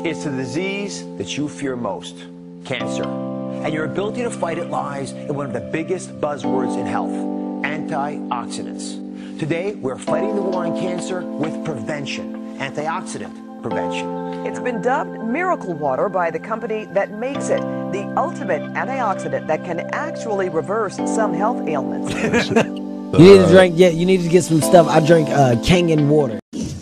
It's the disease that you fear most, cancer. And your ability to fight it lies in one of the biggest buzzwords in health, antioxidants. Today, we're fighting the war on cancer with prevention, antioxidant prevention. It's been dubbed miracle water by the company that makes it, the ultimate antioxidant that can actually reverse some health ailments. You need to drink, yeah, you need to get some stuff. I drink Kangen water.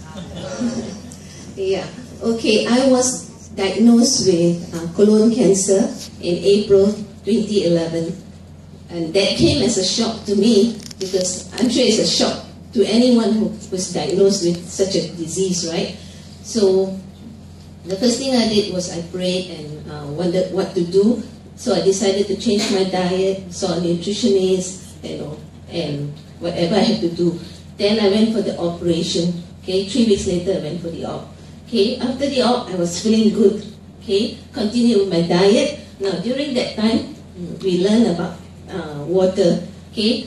Yeah, okay, I was diagnosed with colon cancer in April 2011, and that came as a shock to me, because I'm sure it's a shock to anyone who was diagnosed with such a disease, right? So the first thing I did was I prayed and wondered what to do. So I decided to change my diet, saw a nutritionist, and whatever I had to do. Then I went for the operation. Okay, 3 weeks later I went for the op. Okay, after the op I was feeling good. Okay, continued with my diet. Now during that time we learned about water. Okay,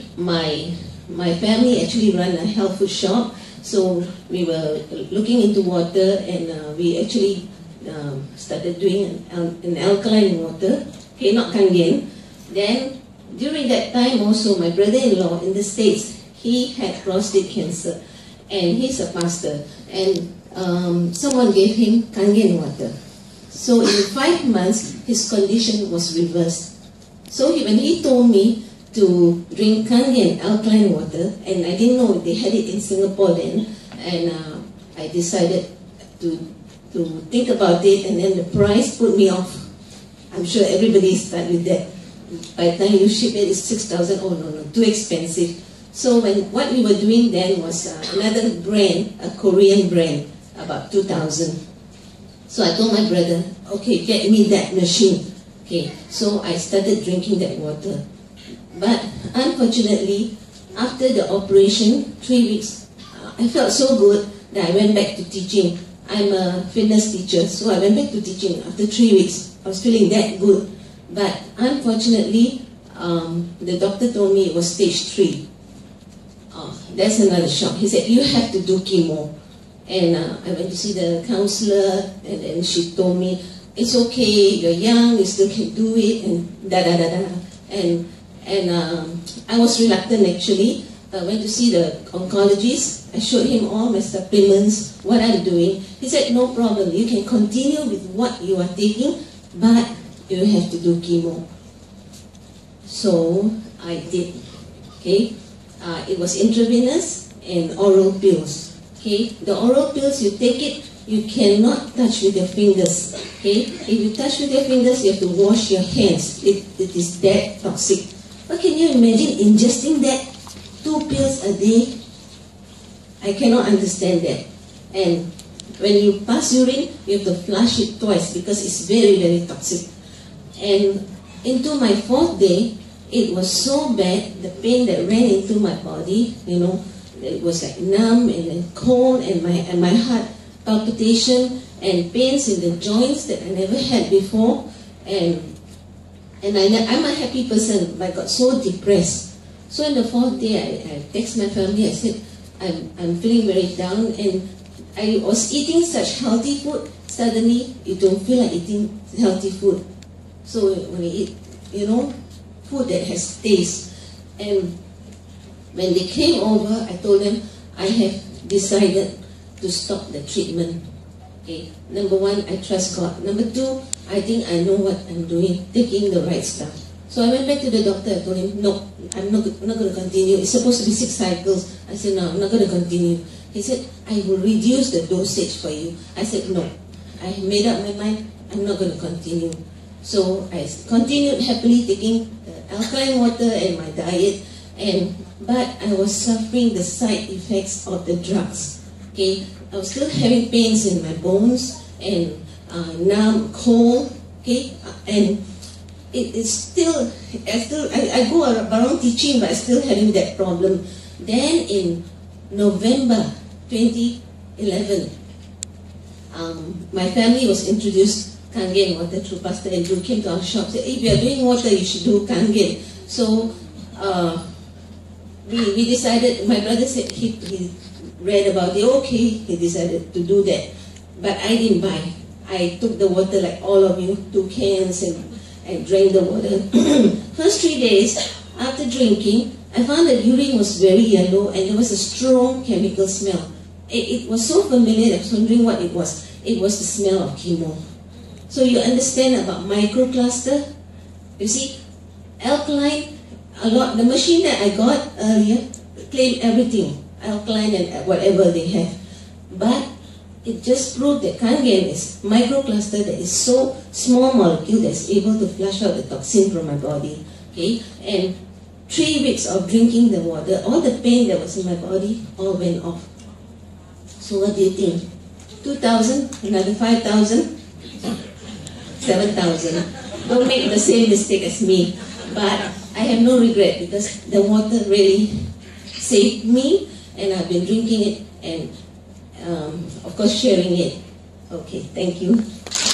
my family actually run a health food shop, so we were looking into water, and we actually started doing an alkaline water. Okay, not Kangen. Then during that time also, my brother-in-law in the States, he had prostate cancer, and he's a pastor, and someone gave him Kangen water. So in 5 months, his condition was reversed. So when he told me to drink Kangen alkaline water, and I didn't know they had it in Singapore then, and I decided to think about it, and then the price put me off. I'm sure everybody started with that. By the time you ship it, it's 6,000. Oh no, too expensive. So what we were doing then was another brand, a Korean brand, about 2,000. So I told my brother, okay, get me that machine. Okay, so I started drinking that water. But unfortunately, after the operation, 3 weeks, I felt so good that I went back to teaching. I'm a fitness teacher, so I went back to teaching after 3 weeks. I was feeling that good. But unfortunately, the doctor told me it was stage 3. That's another shock. He said, you have to do chemo. And I went to see the counselor, and then she told me, it's okay, you're young, you still can do it, and da-da-da-da. And I was reluctant actually. I went to see the oncologist. I showed him all my supplements, what I'm doing. He said, no problem, you can continue with what you are taking, but you have to do chemo. So I did. Okay, it was intravenous and oral pills. Okay, the oral pills, you take it, you cannot touch with your fingers. Okay, if you touch with your fingers, you have to wash your hands. It is that toxic. But can you imagine ingesting that 2 pills a day? I cannot understand that. And when you pass urine, you have to flush it twice because it's very, very toxic. And into my 4th day, it was so bad, the pain that ran into my body, it was like numb and then cold, and my heart palpitation and pains in the joints that I never had before. And I'm a happy person, but I got so depressed. So in the 4th day, I text my family, I said, I'm feeling very down, and I was eating such healthy food, suddenly you don't feel like eating healthy food. So when you eat, food that has taste. And when they came over, I told them, I have decided to stop the treatment. Okay. Number 1, I trust God. Number 2, I think I know what I'm doing, taking the right stuff. So I went back to the doctor, I told him, no, I'm not going to continue. It's supposed to be 6 cycles. I said, no, I'm not going to continue. He said, I will reduce the dosage for you. I said, no, I made up my mind, I'm not going to continue. So I continued happily taking the alkaline water and my diet, but I was suffering the side effects of the drugs. Okay, I was still having pains in my bones and numb, cold. Okay, and it's still, I go around teaching, but I'm still having that problem. Then in November 2011, my family was introduced Kangen water through Pastor Andrew. Came to our shop, said, if you are doing water, you should do Kangen. So we decided, my brother said he read about it, okay, he decided to do that. But I didn't buy. I took the water like all of you, 2 cans, and drank the water. First 3 days after drinking, I found that urine was very yellow and there was a strong chemical smell. It was so familiar, I was wondering what it was. It was the smell of chemo. So you understand about microcluster? You see, alkaline, the machine that I got earlier claimed everything, alkaline and whatever they have. But it just proved that Kangen is microcluster that is so small molecule that's able to flush out the toxin from my body. Okay, and 3 weeks of drinking the water, all the pain that was in my body all went off. So what do you think? 2,000, another 5,000, 7,000. Don't make the same mistake as me. But I have no regret because the water really saved me, and I've been drinking it and of course sharing it. Okay, thank you.